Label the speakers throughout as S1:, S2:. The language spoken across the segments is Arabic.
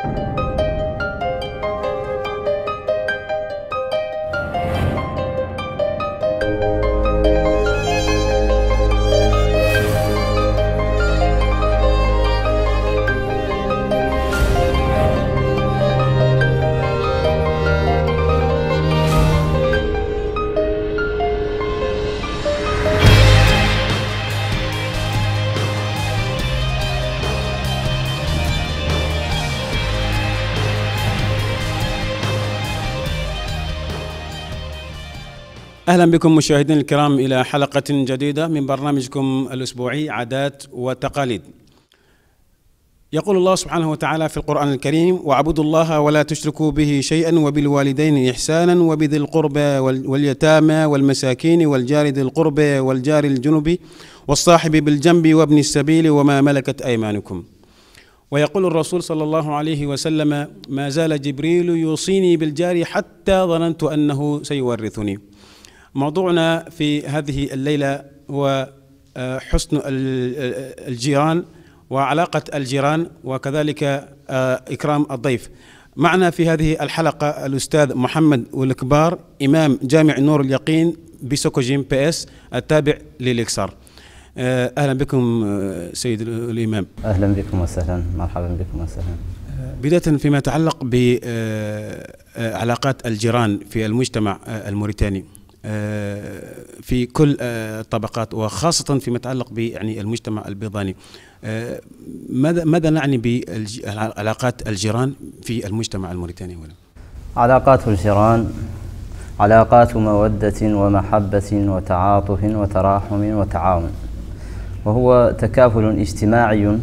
S1: أهلا بكم مشاهدينا الكرام إلى حلقة جديدة من برنامجكم الأسبوعي عادات وتقاليد. يقول الله سبحانه وتعالى في القرآن الكريم: واعبدوا الله ولا تشركوا به شيئا وبالوالدين إحسانا وبذي القربى واليتامى والمساكين والجار ذي القربى والجار الجنب والصاحب بالجنب وابن السبيل وما ملكت أيمانكم. ويقول الرسول صلى الله عليه وسلم: ما زال جبريل يوصيني بالجار حتى ظننت أنه سيورثني. موضوعنا في هذه الليلة هو حسن الجيران وعلاقة الجيران وكذلك إكرام الضيف. معنا في هذه الحلقة الأستاذ محمد والكبار، إمام جامع نور اليقين بسوكوجيم PS التابع للإكسار. أهلا بكم سيد الإمام.
S2: أهلا بكم وسهلا، مرحبا بكم وسهلا.
S1: بداية فيما يتعلق بعلاقات الجيران في المجتمع الموريتاني في كل الطبقات وخاصة فيما يتعلق يعني المجتمع البيضاني، ماذا نعني بعلاقات الجيران في المجتمع الموريتاني؟
S2: علاقات الجيران علاقات مودة ومحبة وتعاطف وتراحم وتعاون، وهو تكافل اجتماعي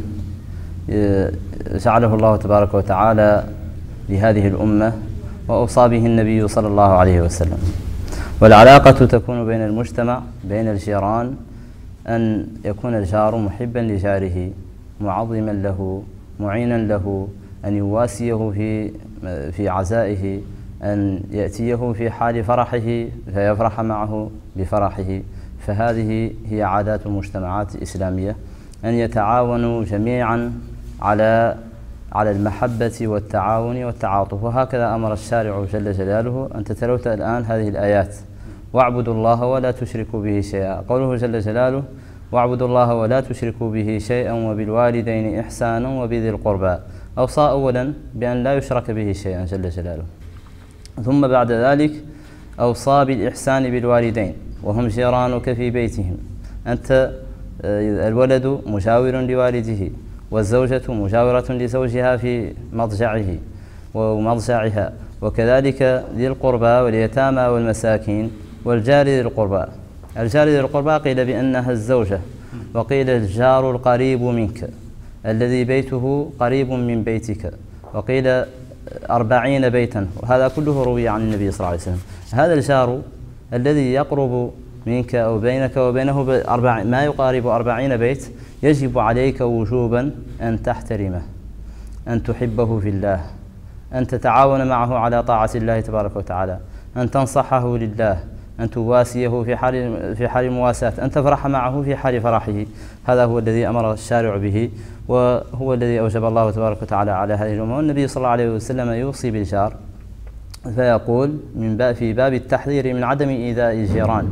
S2: جعله الله تبارك وتعالى لهذه الأمة وأوصى به النبي صلى الله عليه وسلم. والعلاقة تكون بين المجتمع، بين الجيران، أن يكون الجار محبا لجاره، معظما له، معينا له، أن يواسيه في عزائه، أن يأتيه في حال فرحه فيفرح معه بفرحه. فهذه هي عادات المجتمعات الإسلامية، أن يتعاونوا جميعا على المحبة والتعاون والتعاطف. وهكذا أمر الشارع جل جلاله. أنت تلوت الآن هذه الآيات: واعبدوا الله ولا تشركوا به شيئا. قوله جل جلاله: واعبدوا الله ولا تشركوا به شيئا وبالوالدين إحسانا وبذي القربى. أوصى أولا بأن لا يشرك به شيئا جل جلاله، ثم بعد ذلك أوصى بالإحسان بالوالدين وهم جيرانك في بيتهم. أنت الولد مجاور لوالده، والزوجة مجاورة لزوجها في مضجعه ومضجعها، وكذلك ذي القربى واليتامى والمساكين والجار ذي القربى. الجار ذي القربى قيل بأنها الزوجة، وقيل الجار القريب منك الذي بيته قريب من بيتك، وقيل 40 بيتا، وهذا كله روي عن النبي صلى الله عليه وسلم. هذا الجار الذي يقرب منك أو بينك وبينه ما يقارب 40 بيت، يجب عليك وجوبا أن تحترمه، أن تحبه في الله، أن تتعاون معه على طاعة الله تبارك وتعالى، أن تنصحه لله، أن تواسيه في حال المواساة، أن تفرح معه في حال فرحه. هذا هو الذي أمر الشارع به، وهو الذي أوجب الله تبارك وتعالى على هذه الأمة. والنبي صلى الله عليه وسلم يوصي بالجار فيقول في باب التحذير من عدم إيذاء الجيران: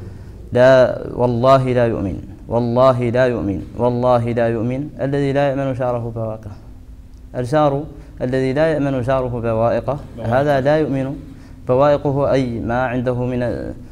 S2: لا والله لا يؤمن، والله لا يؤمن، والله لا يؤمن الذي لا يأمن جاره بوائقه. الجار الذي لا يأمن جاره بوائقه هذا لا يؤمن. بوائقه أي ما عنده من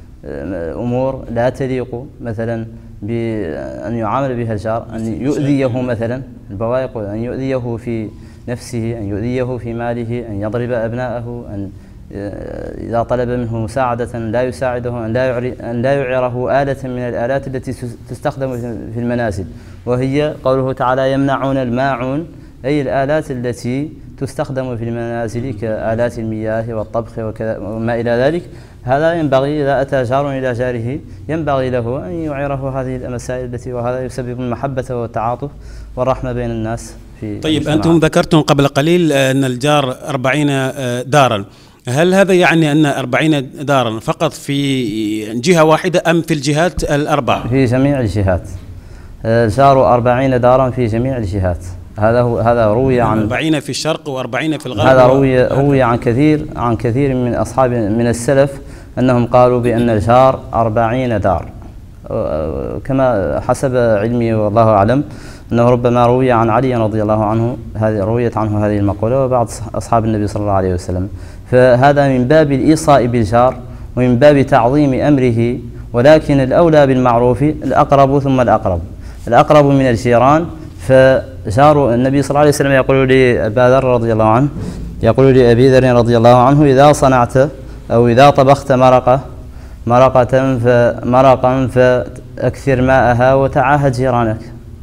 S2: أمور لا تليق مثلا بأن يعامل بها الجار، أن يؤذيه مثلا، البوائق أن يؤذيه في نفسه، أن يؤذيه في ماله، أن يضرب أبناءه، أن إذا طلب منه مساعدة لا يساعده، أن لا يعره آلة من الآلات التي تستخدم في المنازل، وهي قوله تعالى: يمنعون الماعون، أي الآلات التي تستخدم في المنازل كآلات المياه والطبخ وما إلى ذلك. هذا ينبغي إذا أتى جار إلى جاره ينبغي له أن يعيره هذه المسائل وهذا يسبب المحبة والتعاطف والرحمة بين الناس في
S1: طيب
S2: المجتمع.
S1: أنتم ذكرتم قبل قليل أن الجار 40 دارا، هل هذا يعني أن 40 دارا فقط في جهة واحدة أم في الجهات الأربع؟
S2: في جميع الجهات. الجار 40 دارا في جميع الجهات، هذا روي عن
S1: 40 في الشرق و40 في الغرب.
S2: هذا روي عن كثير من أصحاب من السلف أنهم قالوا بأن الجار 40 دار، كما حسب علمي والله أعلم أنه ربما روي عن علي رضي الله عنه، رويت عنه هذه المقولة وبعض أصحاب النبي صلى الله عليه وسلم. فهذا من باب الإيصاء بالجار ومن باب تعظيم أمره، ولكن الأولى بالمعروف الأقرب ثم الأقرب من الجيران. فجار النبي صلى الله عليه وسلم يقول لأبي ذر رضي الله عنه، يقول لأبي ذر رضي الله عنه: إذا صنعت أو إذا طبخت مرقا فأكثر ماءها وتعاهد جيرانك.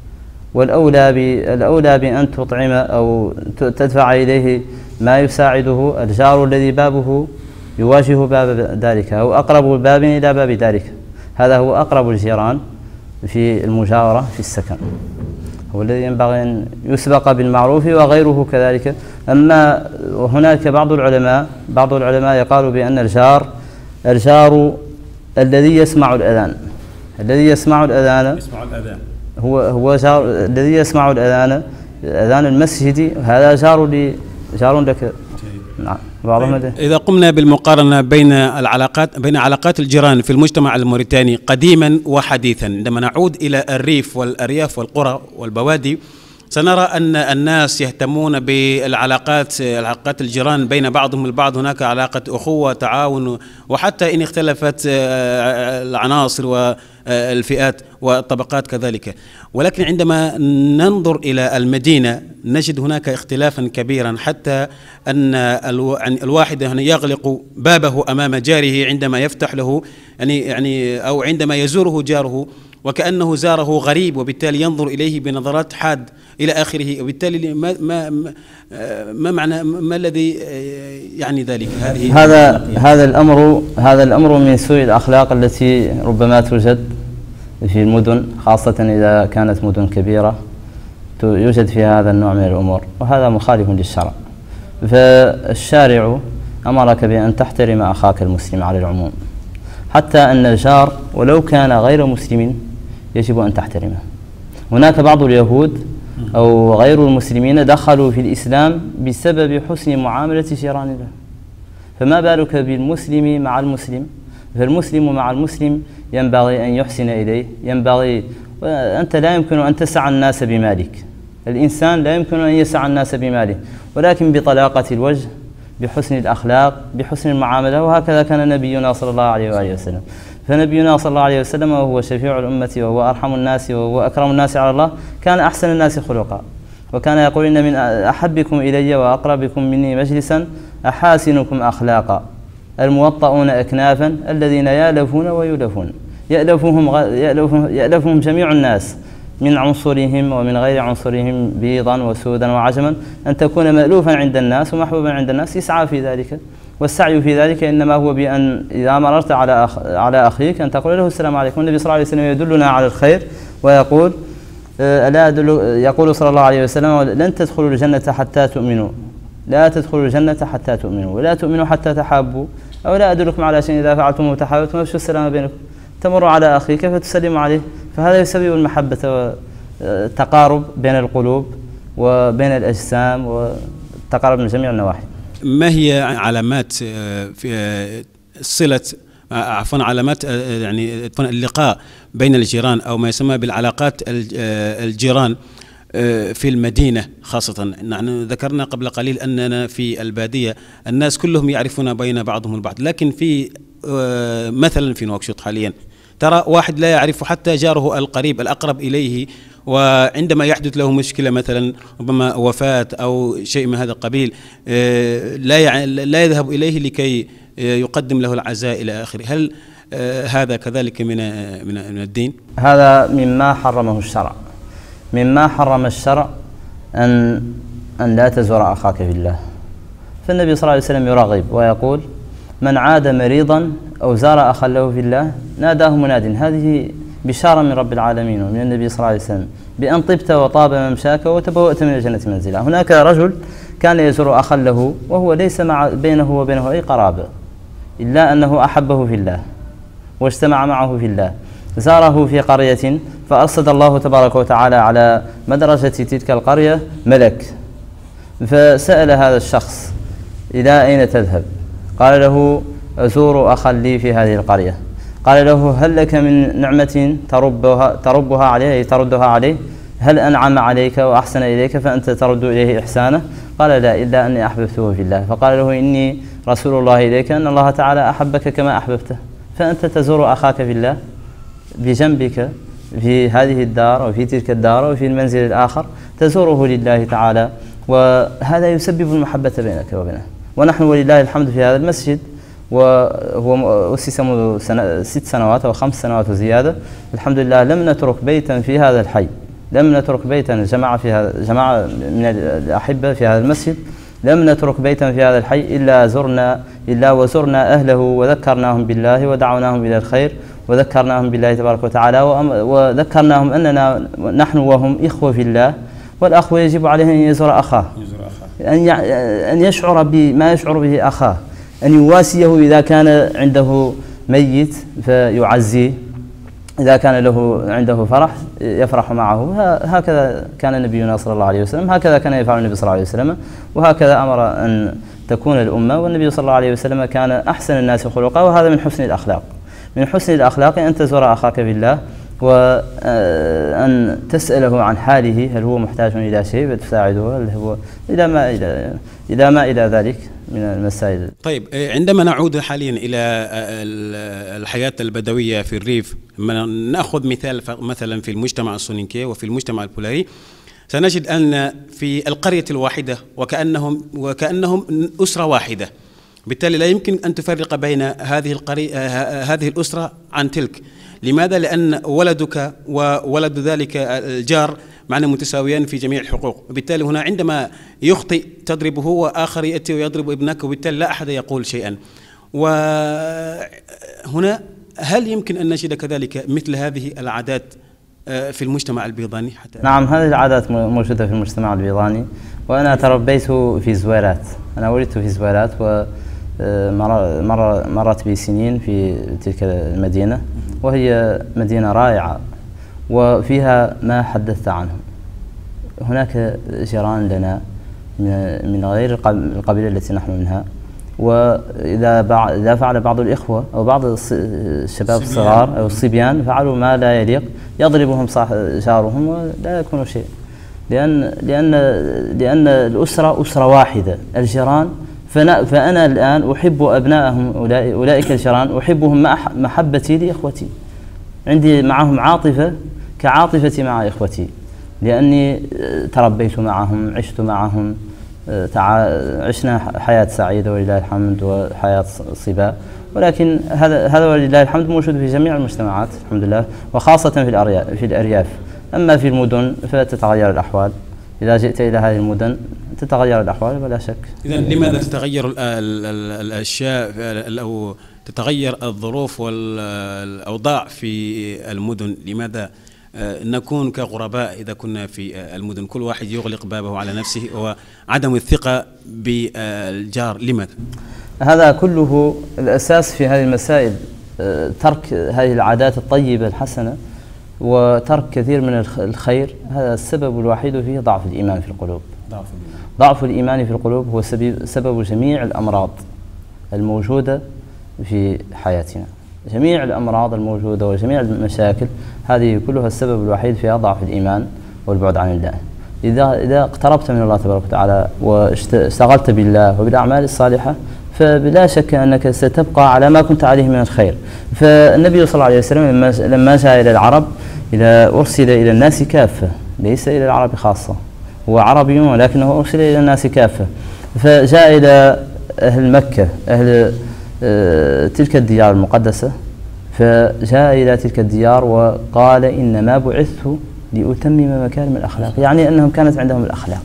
S2: والأولى بأن تطعم أو تدفع إليه ما يساعده الجار الذي بابه يواجه باب ذلك أو أقرب باب إلى باب ذلك. هذا هو أقرب الجيران في المجاورة في السكن، هو الذي ينبغي أن يسبق بالمعروف وغيره كذلك. أما هناك بعض العلماء يقال بأن الجار الذي يسمع الأذان هو جار الذي يسمع أذان المسجد، هذا جار لك. نعم.
S1: إذا قمنا بالمقارنة بين علاقات الجيران في المجتمع الموريتاني قديما وحديثا، عندما نعود إلى الريف والأرياف والقرى والبوادي، سنرى أن الناس يهتمون بالعلاقات الجيران بين بعضهم البعض. هناك علاقة أخوة، تعاون، وحتى إن اختلفت العناصر والفئات والطبقات كذلك. ولكن عندما ننظر إلى المدينة نجد هناك اختلافا كبيرا، حتى أن الواحد يغلق بابه أمام جاره عندما يفتح له، يعني أو عندما يزوره جاره، وكأنه زاره غريب، وبالتالي ينظر إليه بنظرات حاد إلى آخره. وبالتالي ما معنى، ما الذي يعني ذلك؟
S2: هذا الأمر من سوء الأخلاق التي ربما توجد في المدن، خاصة إذا كانت مدن كبيرة يوجد فيها هذا النوع من الأمور، وهذا مخالف للشرع. فالشارع أمرك بأن تحترم أخاك المسلم على العموم، حتى أن الجار ولو كان غير مسلم يجب أن تحترمه. هناك بعض اليهود أو غير المسلمين دخلوا في الإسلام بسبب حسن معاملة جيران له، فما بالك بالمسلم مع المسلم؟ فالمسلم مع المسلم ينبغي أن يحسن إليه، أنت لا يمكن أن تسع الناس بمالك، الإنسان لا يمكن أن يسع الناس بماله، ولكن بطلاقة الوجه، بحسن الأخلاق، بحسن المعاملة. وهكذا كان نبينا صلى الله عليه وآله وسلم. فنبينا صلى الله عليه وسلم وهو شفيع الأمة وهو أرحم الناس وهو أكرم الناس على الله، كان أحسن الناس خلقا، وكان يقول: إن من أحبكم إلي وأقربكم مني مجلسا أحاسنكم أخلاقا، الموطؤون أكنافا، الذين يألفون ويؤلفون، يألفهم جميع الناس من عنصرهم ومن غير عنصرهم، بيضا وسودا وعجما، أن تكون مألوفا عند الناس ومحبوبا عند الناس، يسعى في ذلك. والسعي في ذلك إنما هو بأن إذا مررت على أخيك أن تقول له السلام عليكم. النبي صلى الله عليه وسلم يدلنا على الخير ويقول: يقول صلى الله عليه وسلم: لن تدخلوا الجنة حتى تؤمنوا، لا تدخلوا الجنة حتى تؤمنوا، ولا تؤمنوا حتى تحابوا، أو لا أدلكم على شيء إذا فعلتم وتحاببتم فافشوا السلام بينكم. تمر على أخيك فتسلم عليه، فهذا يسبب المحبة والتقارب بين القلوب وبين الأجسام والتقارب من جميع النواحي.
S1: ما هي علامات في صلة علامات يعني اللقاء بين الجيران، أو ما يسمى بالعلاقات الجيران في المدينة خاصة؟ نحن ذكرنا قبل قليل أننا في البادية الناس كلهم يعرفون بين بعضهم البعض، لكن في مثلا في نواكشوط حاليا ترى واحد لا يعرف حتى جاره القريب الأقرب إليه، وعندما يحدث له مشكلة مثلا ربما وفاة أو شيء من هذا القبيل لا يذهب إليه لكي يقدم له العزاء إلى آخره. هل هذا كذلك من الدين؟
S2: هذا مما حرمه الشرع. مما حرم الشرع أن لا تزور أخاك في الله. فالنبي صلى الله عليه وسلم يرغب ويقول: من عاد مريضا أو زار أخا له في الله ناداه مناد. هذه بشارة من رب العالمين ومن النبي صلى الله عليه وسلم بأن طبت وطاب ممشاك وتبوأت من الجنة منزلا. هناك رجل كان يزور أخا له وهو ليس بينه وبينه أي قرابة، إلا أنه أحبه في الله واجتمع معه في الله، زاره في قرية فأرسل الله تبارك وتعالى على مدرجة تلك القرية ملك، فسأل هذا الشخص: إلى أين تذهب؟ قال له: أزور أخا لي في هذه القرية. قال له: هل لك من نعمة تردها عليه؟ هل أنعم عليك وأحسن إليك فأنت ترد إليه إحسانه؟ قال: لا، إلا أني أحببته في الله. فقال له: إني رسول الله إليك أن الله تعالى أحبك كما أحببته، فأنت تزور أخاك في الله بجنبك في هذه الدار وفي تلك الدار وفي المنزل الآخر، تزوره لله تعالى، وهذا يسبب المحبة بينك وبينه. ونحن ولله الحمد في هذا المسجد، وهو أسس منذ 6 سنوات أو 5 سنوات وزيادة، الحمد لله لم نترك بيتا في هذا الحي، لم نترك بيتا جماعة من الأحبة في هذا المسجد، لم نترك بيتا في هذا الحي إلا وزرنا أهله وذكرناهم بالله ودعوناهم إلى الخير وذكرناهم بالله تبارك وتعالى، وذكرناهم أننا نحن وهم إخوة في الله، والأخ يجب عليه أن يزور أخاه، أن يشعر بما يشعر به أخاه، أن يواسيه إذا كان عنده ميت فيعزيه، إذا كان له عنده فرح يفرح معه. هكذا كان نبينا صلى الله عليه وسلم، هكذا كان يفعل النبي صلى الله عليه وسلم، وهكذا أمر أن تكون الأمة. والنبي صلى الله عليه وسلم كان أحسن الناس خلقا، وهذا من حسن الأخلاق. من حسن الأخلاق أن تزور أخاك بالله، وأن تسأله عن حاله، هل هو محتاج إلى شيء فتساعده، هل هو إلى ما إلى ذلك من المسائل.
S1: طيب، عندما نعود حاليا إلى الحياة البدوية في الريف، نأخذ مثال مثلا في المجتمع السونينكي وفي المجتمع البولاري، سنجد أن في القرية الواحدة وكأنهم أسرة واحدة، بالتالي لا يمكن أن تفرق بين هذه الأسرة عن تلك. لماذا؟ لأن ولدك وولد ذلك الجار معنا متساويان في جميع الحقوق، وبالتالي هنا عندما يخطئ تضربه وآخر يأتي ويضرب ابنك، وبالتالي لا أحد يقول شيئا. وهنا هل يمكن أن نجد كذلك مثل هذه العادات في المجتمع البيضاني حتى؟
S2: نعم، هذه العادات موجودة في المجتمع البيضاني، وأنا تربيت في زويرات، أنا ولدت في زويرات، ومرت بي سنين في تلك المدينة، وهي مدينة رائعة وفيها ما حدثت عنه. هناك جيران لنا من غير القبيلة التي نحن منها، وإذا فعل بعض الإخوة أو بعض الشباب الصغار أو الصبيان فعلوا ما لا يليق يضربهم جارهم ولا يكون شيء، لأن الأسرة أسرة واحدة، الجيران. فأنا الآن أحب أبنائهم، أولئك الجيران أحبهم محبتي لإخوتي، عندي معهم عاطفة كعاطفتي مع إخوتي، لأني تربيت معهم، عشت معهم، عشنا حياة سعيدة ولله الحمد وحياة صبا. ولكن هذا ولله الحمد موجود في جميع المجتمعات الحمد لله، وخاصة في الأرياف. أما في المدن فتتغير الأحوال، إذا جئت إلى هذه المدن تتغير الأحوال بلا شك.
S1: إذن لماذا تتغير الأشياء أو تتغير الظروف والأوضاع في المدن؟ لماذا نكون كغرباء إذا كنا في المدن؟ كل واحد يغلق بابه على نفسه، وعدم الثقة بالجار. لماذا؟
S2: هذا كله الأساس في هذه المسائل، ترك هذه العادات الطيبة الحسنة وترك كثير من الخير. هذا السبب الوحيد فيه ضعف الإيمان في القلوب. ضعف الإيمان في القلوب هو سبب جميع الأمراض الموجودة في حياتنا، جميع الأمراض الموجودة وجميع المشاكل هذه كلها السبب الوحيد فيها ضعف الإيمان والبعد عن الله. إذا اقتربت من الله تبارك وتعالى واشتغلت بالله وبالأعمال الصالحة فبلا شك أنك ستبقى على ما كنت عليه من الخير. فالنبي صلى الله عليه وسلم لما جاء إلى العرب أرسل إلى الناس كافة، ليس إلى العرب خاصة، هو عربي ولكنه أرسل إلى الناس كافة. فجاء إلى أهل مكة، أهل تلك الديار المقدسة، فجاء إلى تلك الديار وقال إنما بعثت لأتمم مكارم الأخلاق، يعني أنهم كانت عندهم الأخلاق،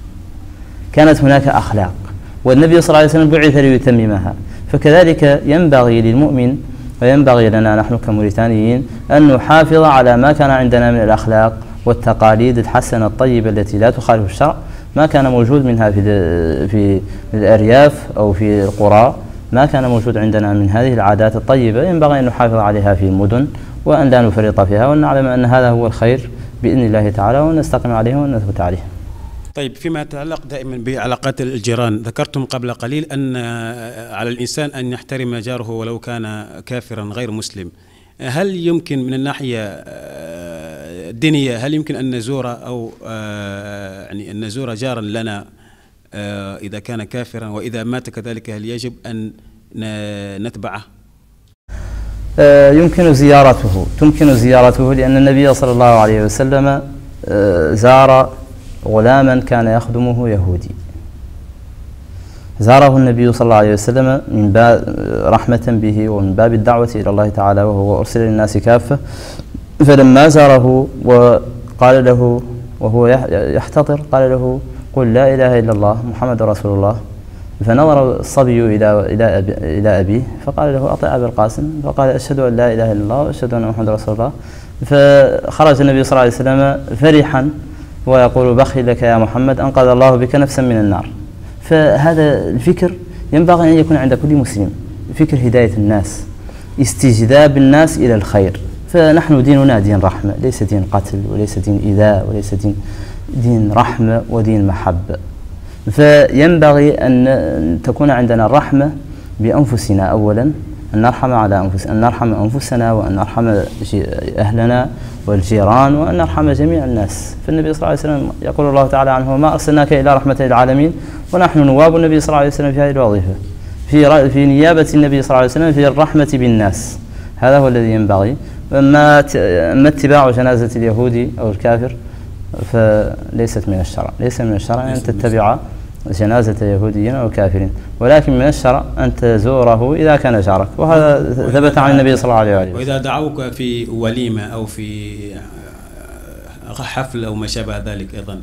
S2: كانت هناك أخلاق، والنبي صلى الله عليه وسلم بعث ليتممها. فكذلك ينبغي للمؤمن وينبغي لنا نحن كموريتانيين أن نحافظ على ما كان عندنا من الأخلاق والتقاليد الحسنة الطيبة التي لا تخالف الشرع، ما كان موجود منها في الأرياف أو في القرى ما كان موجود عندنا من هذه العادات الطيبة ينبغي أن نحافظ عليها في المدن وأن لا نفرط فيها، وأن نعلم أن هذا هو الخير بإذن الله تعالى، ونستقيم عليه ونثبت عليه.
S1: طيب، فيما يتعلق دائما بعلاقات الجيران، ذكرتم قبل قليل أن على الإنسان أن يحترم جاره ولو كان كافرا غير مسلم. هل يمكن من الناحية الدينية هل يمكن أن نزور أو يعني أن نزور جارا لنا إذا كان كافرا، وإذا مات كذلك هل يجب أن نتبعه؟
S2: تمكن زيارته لأن النبي صلى الله عليه وسلم زار غلاما كان يخدمه يهودي، زاره النبي صلى الله عليه وسلم من باب رحمة به ومن باب الدعوة إلى الله تعالى، وهو أرسل للناس كافة. فلما زاره وقال له وهو يحتضر، قال له: قل لا إله إلا الله محمد رسول الله. فنظر الصبي إلى أبيه فقال له: أطع أبا القاسم. فقال: أشهد أن لا إله إلا الله وأشهد أن محمد رسول الله. فخرج النبي صلى الله عليه وسلم فرحا ويقول: بخي لك يا محمد، أنقذ الله بك نفسا من النار. فهذا الفكر ينبغي أن يكون عند كل مسلم، فكر هداية الناس، استجذاب الناس إلى الخير. فنحن ديننا دين رحمة، ليس دين قتل وليس دين إيذاء، وليس دين رحمة ودين محبة. فينبغي أن تكون عندنا الرحمة بأنفسنا أولا، أن نرحم أنفسنا وأن نرحم أهلنا والجيران وأن نرحم جميع الناس. فالنبي صلى الله عليه وسلم يقول الله تعالى عنه: ما أرسلناك إلا رحمة للعالمين. ونحن نواب النبي صلى الله عليه وسلم في هذه الوظيفة، في نيابة النبي صلى الله عليه وسلم في الرحمة بالناس. هذا هو الذي ينبغي. أما اتباع جنازة اليهودي أو الكافر فليست من الشرع، ليس من الشرع أن تتبع جنازة يهودي أو كافر، ولكن من الشرع أن تزوره إذا كان جارك، وهذا ثبت عن النبي صلى الله عليه وسلم.
S1: وإذا دعوك في وليمة أو في حفل أو ما شابه ذلك أيضا،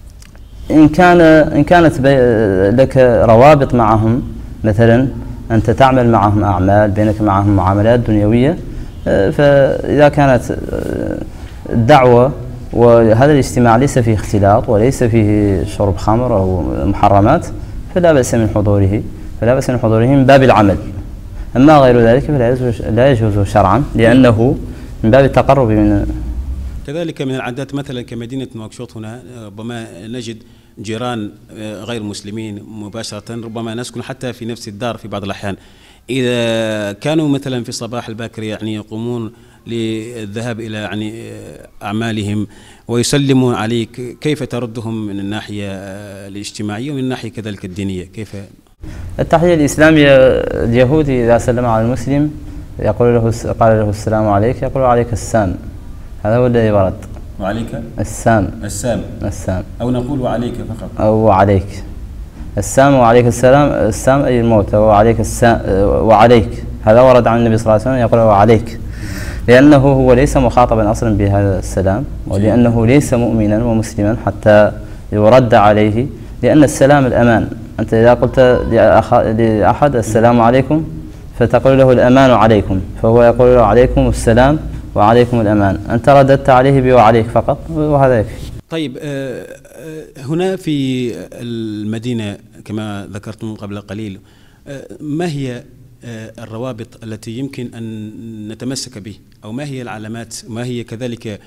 S2: إن كانت لك روابط معهم، مثلا أنت تعمل معهم أعمال، بينك معهم معاملات دنيوية، فإذا كانت الدعوة وهذا الاجتماع ليس فيه اختلاط وليس فيه شرب خمر أو محرمات فلا بأس من حضوره من باب العمل. أما غير ذلك فلا يجوز شرعا، لأنه من باب التقرب من.
S1: كذلك من العادات مثلا كمدينة نواكشوط هنا ربما نجد جيران غير مسلمين مباشرة، ربما نسكن حتى في نفس الدار في بعض الأحيان. إذا كانوا مثلا في الصباح الباكر يعني يقومون للذهاب إلى يعني أعمالهم ويسلمون عليك، كيف تردهم من الناحية الاجتماعية ومن الناحية كذلك الدينية؟ كيف؟
S2: التحية الإسلامية، اليهودي إذا سلم على المسلم قال له السلام عليك، يقول عليك السام. هذا هو الذي ورد.
S1: وعليك السام أو نقول وعليك فقط،
S2: أو عليك السام وعليك السلام. السام أي الموت، وعليك السام وعليك. هذا ورد عن النبي صلى الله عليه وسلم يقول وعليك، لأنه هو ليس مخاطبا أصلا بهذا السلام، ولأنه ليس مؤمنا ومسلما حتى يرد عليه، لأن السلام الأمان. أنت إذا قلت لأحد السلام عليكم فتقول له الأمان عليكم، فهو يقول له عليكم السلام وعليكم الأمان، أنت رددت عليه بوعليك فقط، وهذا يكفي.
S1: طيب، هنا في المدينة كما ذكرتم قبل قليل، ما هي الروابط التي يمكن أن نتمسك به، أو ما هي العلامات، ما هي كذلك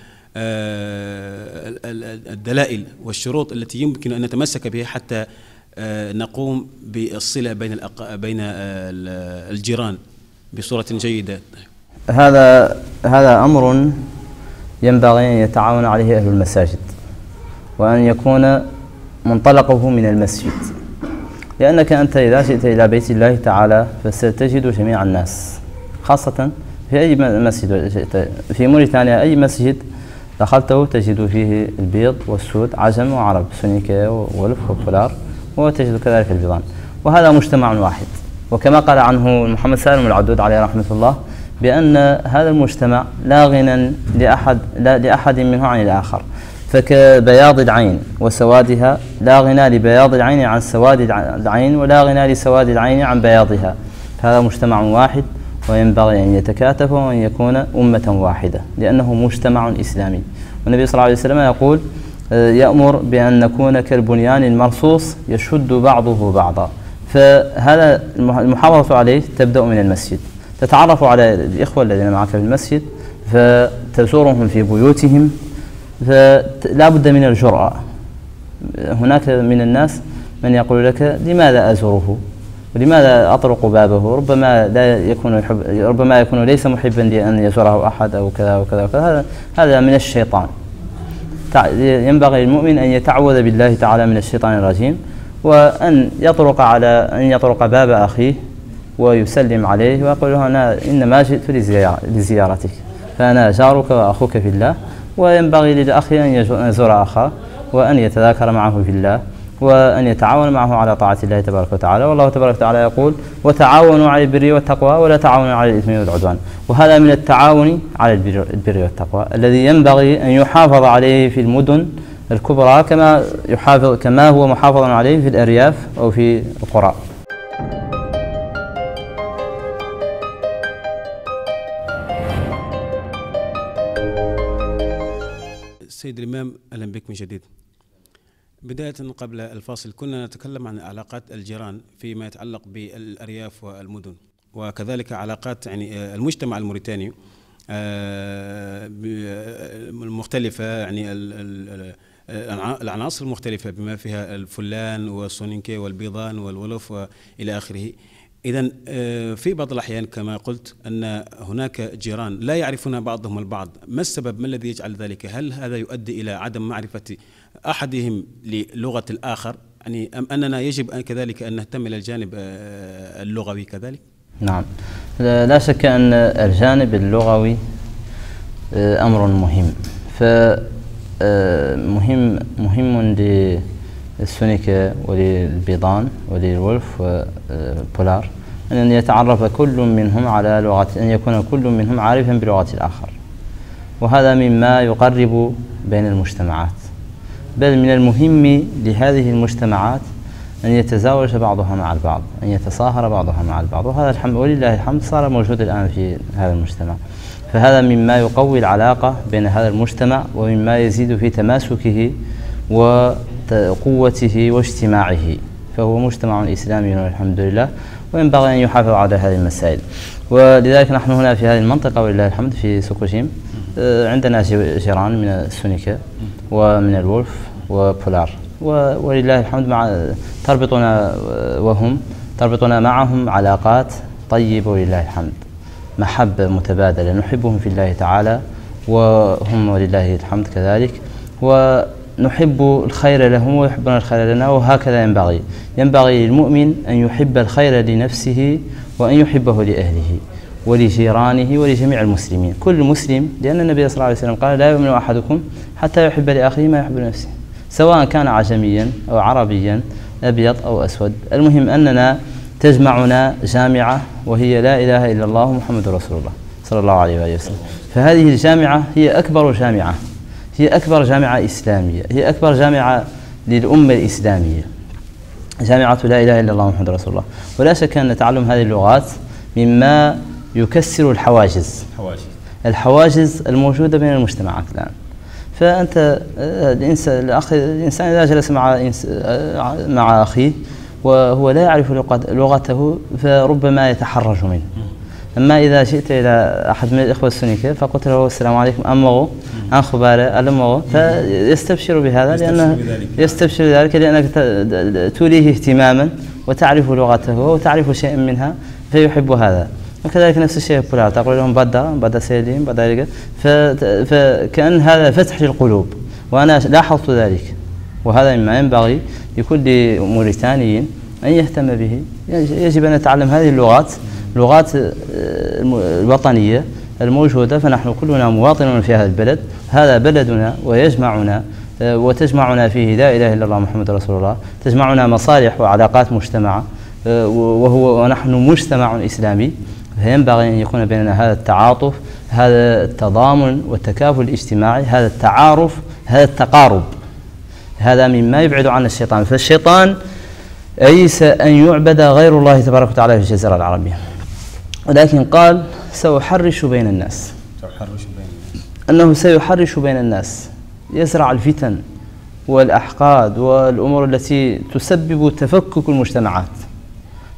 S1: الدلائل والشروط التي يمكن أن نتمسك بها حتى نقوم بالصلة بين الجيران بصورة جيدة؟
S2: هذا أمر ينبغي أن يتعاون عليه أهل المساجد، وأن يكون منطلقه من المسجد، لأنك أنت إذا جئت إلى بيت الله تعالى فستجد جميع الناس، خاصة في أي مسجد جئت في موريتانيا. أي مسجد دخلته تجد فيه البيض والسود، عجم وعرب، سونيكا وولف وفولار، وتجد كذلك البيضان، وهذا مجتمع واحد. وكما قال عنه محمد سالم العدود عليه رحمة الله بأن هذا المجتمع لا غنى لأحد منه عن الآخر، فكبياض العين وسوادها لا غنى لبياض العين عن سواد العين، ولا غنى لسواد العين عن بياضها. هذا مجتمع واحد، وينبغي أن يتكاتف وأن يكون أمة واحدة، لأنه مجتمع إسلامي. والنبي صلى الله عليه وسلم يقول يأمر بأن نكون كالبنيان المرصوص يشد بعضه بعضا، فهذا المحافظة عليه تبدأ من المسجد، تتعرف على الإخوة الذين معك في المسجد، فتزورهم في بيوتهم، فلا بد من الجرأة. هناك من الناس من يقول لك لماذا أزوره ولماذا أطرق بابه، ربما يكون ليس محبا لأن يزوره أحد أو كذا وكذا وكذا. هذا من الشيطان. ينبغي للمؤمن أن يتعوذ بالله تعالى من الشيطان الرجيم، وأن يطرق باب أخيه ويسلم عليه ويقول له أنا إنما جئت لزيارتك، فأنا جارك وأخوك في الله. وينبغي للأخ أن يزور أخاه وأن يتذاكر معه في الله وأن يتعاون معه على طاعة الله تبارك وتعالى. والله تبارك وتعالى يقول وتعاونوا على البر والتقوى ولا تعاونوا على الإثم والعدوان. وهذا من التعاون على البر والتقوى الذي ينبغي أن يحافظ عليه في المدن الكبرى كما هو محافظ عليه في الأرياف أو في القرى.
S1: سيد الإمام، أهلا بك من جديد. بداية قبل الفاصل كنا نتكلم عن علاقات الجيران فيما يتعلق بالأرياف والمدن، وكذلك علاقات يعني المجتمع الموريتاني المختلفة، يعني العناصر المختلفة بما فيها الفلان والسونينكي والبيضان والولف وإلى آخره. إذن في بعض الأحيان كما قلت أن هناك جيران لا يعرفون بعضهم البعض. ما السبب؟ ما الذي يجعل ذلك؟ هل هذا يؤدي إلى عدم معرفة أحدهم للغة الآخر، يعني أم أننا يجب كذلك أن نهتم إلى الجانب اللغوي كذلك؟
S2: نعم، لا شك أن الجانب اللغوي أمر مهم، مهم للسونيكا وللبيضان وللولف والبولار أن يتعرف كل منهم على لغة، أن يكون كل منهم عارفا بلغة الآخر، وهذا مما يقرب بين المجتمعات. بل من المهم لهذه المجتمعات أن يتزاوج بعضها مع البعض، أن يتصاهر بعضها مع البعض، وهذا الحمد ولله الحمد صار موجود الآن في هذا المجتمع. فهذا مما يقوي العلاقة بين هذا المجتمع ومما يزيد في تماسكه وقوته واجتماعه، فهو مجتمع إسلامي والحمد لله، وينبغي أن يحافظ على هذه المسائل. ولذلك نحن هنا في هذه المنطقة ولله الحمد في سوكوشيم عندنا جيران من السونيكا ومن الولف وبولار، ولله الحمد تربطنا معهم علاقات طيبة ولله الحمد، محبة متبادلة، نحبهم في الله تعالى وهم ولله الحمد كذلك، ونحب الخير لهم ويحبون الخير لنا، وهكذا ينبغي للمؤمن أن يحب الخير لنفسه وأن يحبه لأهله ولجيرانه ولجميع المسلمين، كل مسلم، لأن النبي صلى الله عليه وسلم قال لا يؤمن أحدكم حتى يحب لأخيه ما يحب لنفسه، سواء كان عجميا أو عربيا، أبيض أو أسود. المهم أننا تجمعنا جامعة وهي لا إله إلا الله محمد رسول الله صلى الله عليه وآله وسلم. فهذه الجامعة هي أكبر جامعة، هي أكبر جامعة إسلامية، هي أكبر جامعة للأمة الإسلامية، جامعة لا إله إلا الله محمد رسول الله. ولا شك أن تعلم هذه اللغات مما يكسر الحواجز الموجودة بين المجتمعات الآن. فأنت الإنسان إذا جلس مع أخيه وهو لا يعرف لغته فربما يتحرج منه. أما إذا جئت إلى أحد من الإخوة السونيكا فقلت له السلام عليكم أمغو عن خبارة ألمغو، فيستبشر بهذا لأنك توليه اهتماما وتعرف لغته وتعرف شيئا منها فيحب هذا. وكذلك نفس الشيء بولار، تقول لهم بدا سيدين بدا، فكأن هذا فتح للقلوب، وأنا لاحظت ذلك، وهذا مما ينبغي لكل موريتاني أن يهتم به. يجب أن نتعلم هذه اللغات الوطنية الموجودة، فنحن كلنا مواطنون في هذا البلد، هذا بلدنا ويجمعنا وتجمعنا فيه لا إله إلا الله محمد رسول الله، تجمعنا مصالح وعلاقات مجتمعة، ونحن مجتمع إسلامي، فينبغي أن يكون بيننا هذا التعاطف، هذا التضامن والتكافل الاجتماعي، هذا التعارف، هذا التقارب. هذا مما يبعد عن الشيطان، فالشيطان أيس أن يعبد غير الله تبارك وتعالى في الجزيرة العربية، ولكن قال سأحرش بين الناس، أنه سيحرش بين الناس، يزرع الفتن والأحقاد والأمور التي تسبب تفكك المجتمعات.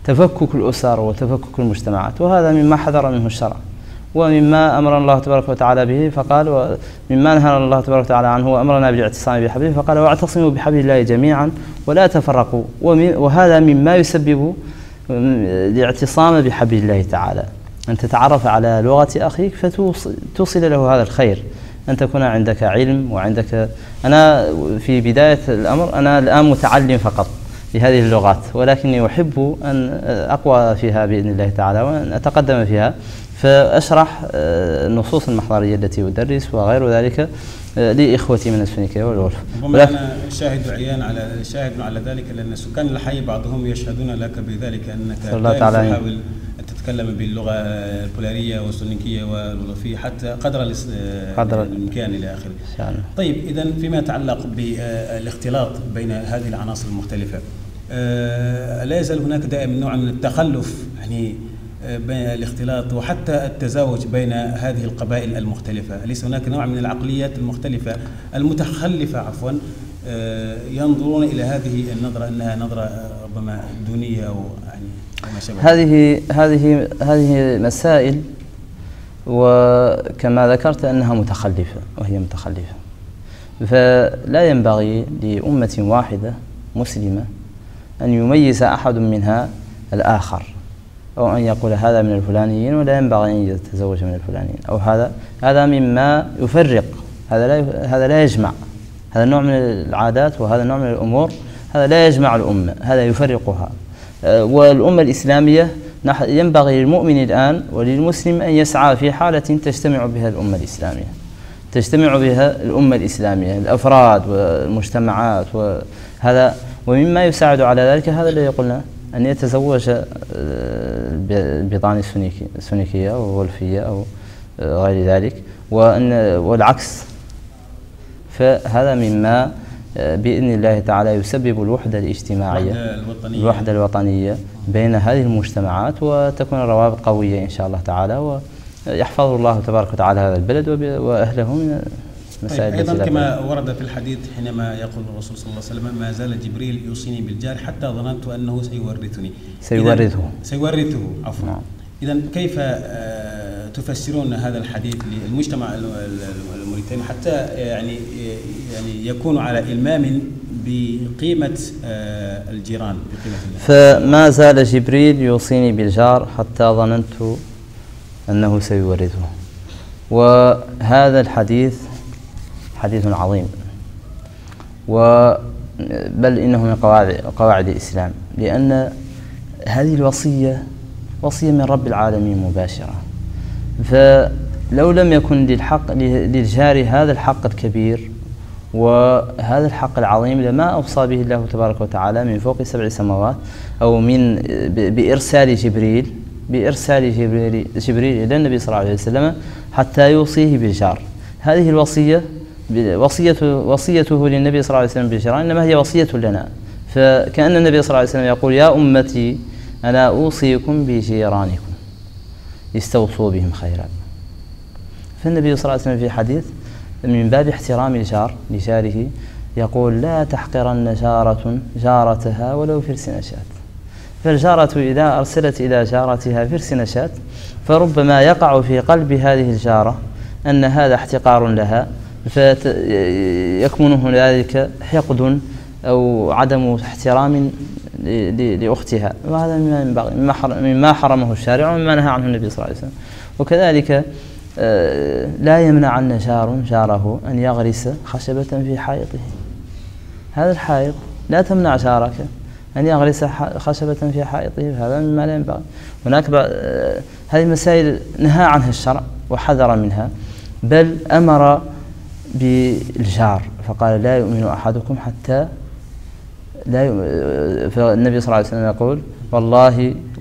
S2: تفكك الأسر وتفكك المجتمعات، وهذا مما حذر منه الشرع ومما أمر الله تبارك وتعالى به، فقال ومما نهى الله تبارك وتعالى عنه وأمرنا بالاعتصام بحبله، فقال واعتصموا بحبل الله جميعا ولا تفرقوا، وهذا مما يسبب الاعتصام بحبل الله تعالى، أن تتعرف على لغة أخيك فتوصل له هذا الخير، أن تكون عندك علم وعندك. أنا في بداية الأمر أنا الآن متعلم فقط بهذه اللغات، ولكني أحب أن أقوى فيها بإذن الله تعالى وأن أتقدم فيها، فأشرح النصوص المحضرية التي أدرس وغير ذلك لإخوتي من السنيكية والغرف.
S1: ربما أنا شاهد على ذلك، لأن سكان الحي بعضهم يشهدون لك بذلك أنك تحاول أن تتكلم باللغة البولارية والسنيكية والوظيفية حتى قدر الإمكان إلى آخره. طيب، إذا فيما يتعلق بالاختلاط بين هذه العناصر المختلفة، لا يزال هناك دائما نوع من التخلف يعني بين الاختلاط وحتى التزاوج بين هذه القبائل المختلفة؟ أليس هناك نوع من العقليات المختلفة المتخلفة ينظرون إلى هذه النظرة أنها نظرة ربما دونية أو يعني ما شابه؟
S2: هذه مسائل، وكما ذكرت أنها متخلفة، وهي متخلفة، فلا ينبغي لأمة واحدة مسلمة أن يميز أحد منها الآخر، أو أن يقول هذا من الفلانيين ولا ينبغي أن يتزوج من الفلانيين، أو هذا مما يفرق، هذا لا يجمع، هذا النوع من العادات وهذا النوع من الأمور هذا لا يجمع الأمة، هذا يفرقها. والأمة الإسلامية ينبغي للمؤمن الآن وللمسلم أن يسعى في حالة تجتمع بها الأمة الإسلامية، تجتمع بها الأمة الإسلامية، الأفراد والمجتمعات، وهذا ومما يساعد على ذلك هذا الذي قلنا، أن يتزوج البيضان السنيكية أو الولفية أو غير ذلك، والعكس، فهذا مما بإذن الله تعالى يسبب الوحدة الاجتماعية، الوحدة الوطنية بين هذه المجتمعات، وتكون الروابط قوية إن شاء الله تعالى، ويحفظ الله تبارك وتعالى هذا البلد وأهله من مسائل.
S1: أيضا كما ورد في الحديث حينما يقول الرسول صلى الله عليه وسلم: ما زال جبريل يوصيني بالجار حتى ظننت أنه سيورثه عفوا. إذن كيف تفسرون هذا الحديث للمجتمع الموريتاني حتى يعني يكون على إلمام بقيمة الجيران، بقيمة الله؟
S2: فما زال جبريل يوصيني بالجار حتى ظننت أنه سيورثه، وهذا الحديث حديث عظيم، بل إنه من قواعد الإسلام، لأن هذه الوصية وصية من رب العالمين مباشرة، فلو لم يكن للجار هذا الحق الكبير وهذا الحق العظيم لما أوصى به الله تبارك وتعالى من فوق 7 سماوات، أو بإرسال جبريل إلى النبي صلى الله عليه وسلم حتى يوصيه بالجار. هذه الوصية وصيته للنبي صلى الله عليه وسلم بالجيران إنما هي وصية لنا، فكأن النبي صلى الله عليه وسلم يقول: يا أمتي أنا أوصيكم بجيرانكم استوصوا بهم خيرا. فالنبي صلى الله عليه وسلم في حديث من باب احترام الجار لجاره يقول: لا تحقرن جارة جارتها ولو فرس نشاة. فالجارة إذا أرسلت إلى جارتها فرس نشاة فربما يقع في قلب هذه الجارة أن هذا احتقار لها، فيكمن هنالك حقد أو عدم احترام لأختها، وهذا مما حرمه الشارع ومما نهى عنه النبي صلى الله عليه وسلم. وكذلك لا يمنعن جار جاره أن يغرس خشبة في حائطه. هذا الحائط لا تمنع جارك أن يغرس خشبة في حائطه، هذا مما لا ينبغي. هناك هذه المسائل نهى عنها الشرع وحذر منها، بل أمر بالجار فقال: لا يؤمن أحدكم حتى لا فالنبي صلى الله عليه وسلم يقول: والله